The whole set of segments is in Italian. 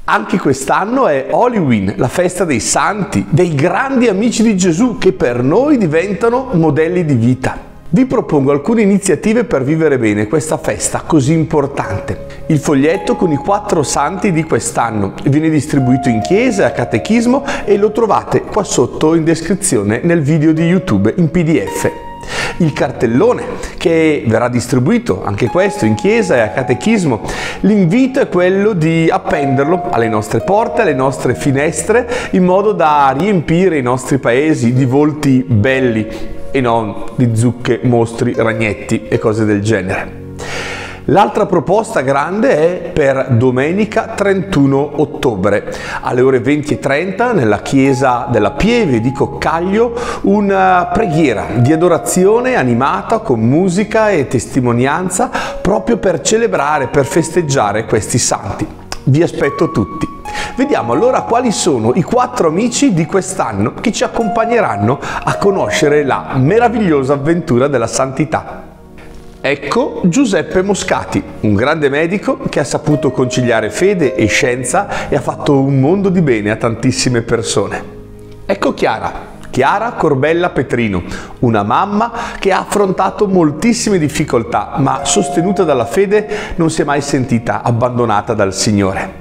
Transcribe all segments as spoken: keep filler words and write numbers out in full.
Anche quest'anno è Halloween, la festa dei santi, dei grandi amici di Gesù che per noi diventano modelli di vita. Vi propongo alcune iniziative per vivere bene questa festa così importante. Il foglietto con i quattro santi di quest'anno viene distribuito in chiesa e a catechismo e lo trovate qua sotto in descrizione nel video di YouTube in P D F. Il cartellone che verrà distribuito anche questo in chiesa e a catechismo. L'invito è quello di appenderlo alle nostre porte, alle nostre finestre, in modo da riempire i nostri paesi di volti belli e non di zucche, mostri, ragnetti e cose del genere. L'altra proposta grande è per domenica trentuno ottobre alle ore venti e trenta nella chiesa della Pieve di Coccaglio, una preghiera di adorazione animata con musica e testimonianza proprio per celebrare, per festeggiare questi santi. Vi aspetto tutti. Vediamo allora quali sono i quattro amici di quest'anno che ci accompagneranno a conoscere la meravigliosa avventura della santità. Ecco Giuseppe Moscati, un grande medico che ha saputo conciliare fede e scienza e ha fatto un mondo di bene a tantissime persone. Ecco Chiara, Chiara Corbella Petrino, una mamma che ha affrontato moltissime difficoltà, ma sostenuta dalla fede non si è mai sentita abbandonata dal Signore.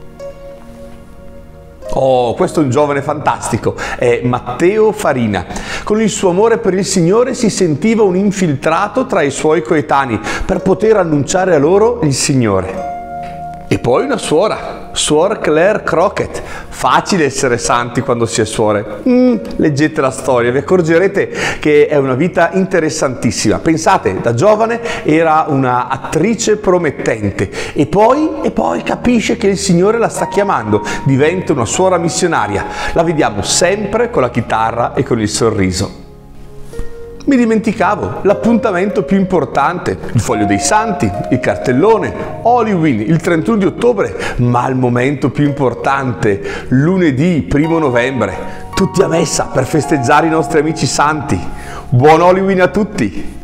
Oh, questo è un giovane fantastico, è Matteo Farina. Con il suo amore per il Signore si sentiva un infiltrato tra i suoi coetanei per poter annunciare a loro il Signore. E poi una suora, Suor Claire Crockett. Facile essere santi quando si è suore. Mm, leggete la storia, vi accorgerete che è una vita interessantissima. Pensate, da giovane era una attrice promettente e poi, e poi capisce che il Signore la sta chiamando, diventa una suora missionaria. La vediamo sempre con la chitarra e con il sorriso. Mi dimenticavo l'appuntamento più importante, il foglio dei santi, il cartellone, Halloween, il trentuno di ottobre, ma il momento più importante, lunedì primo novembre, tutti a messa per festeggiare i nostri amici santi. Buon Halloween a tutti!